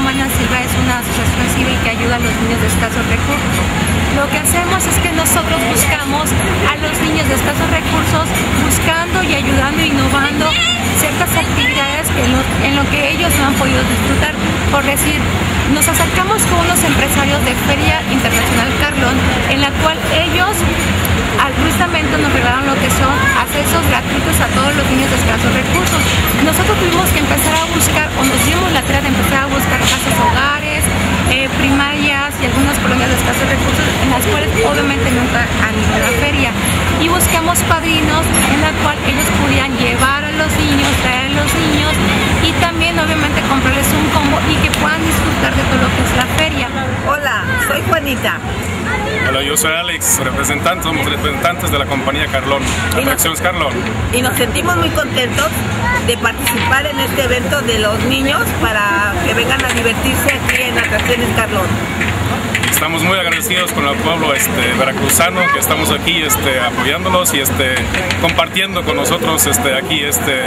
Humana Silva es una asociación civil que ayuda a los niños de escasos recursos. Lo que hacemos es que nosotros buscamos a los niños de escasos recursos buscando y ayudando e innovando ciertas actividades en lo que ellos no han podido disfrutar. Por decir, nos acercamos con unos empresarios de Feria Internacional Carlón, en la cual ellos altruistamente nos regalaron lo que son accesos gratuitos a todos los niños de escasos recursos. Nosotros tuvimos que empezar a buscar, o nos dimos la tarea de empezar a buscar casas hogares, primarias y algunas colonias de escasos recursos, en las cuales obviamente nunca han ido a la feria. Y buscamos padrinos en la cual ellos pudieran llevar a los niños, traer a los niños y también obviamente comprarles un combo y que puedan disfrutar de todo lo que es la feria. Hola, soy Juanita. Hola, yo soy Alex, somos representantes de la compañía Carlón, Atracciones Carlón. Y nos sentimos muy contentos de participar en este evento de los niños para que vengan a divertirse aquí en Atracciones Carlón. Estamos muy agradecidos con el pueblo veracruzano, que estamos aquí apoyándolos y compartiendo con nosotros aquí este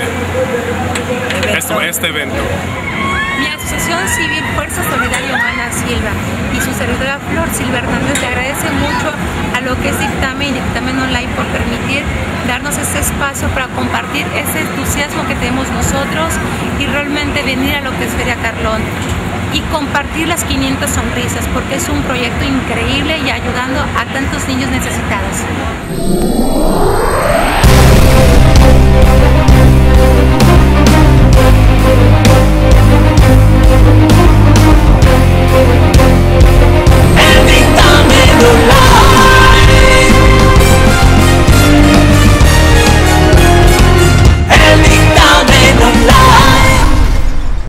evento. Mi asociación civil Fuerza Solidaria Humana Silva y su servidora Flor Silva Hernández le agradece mucho a lo que es Dictamen y Dictamen Online por permitir darnos este espacio para compartir ese entusiasmo que tenemos nosotros y realmente venir a lo que es Feria Carlón y compartir las 500 sonrisas, porque es un proyecto increíble y ayudando a tantos niños necesitados.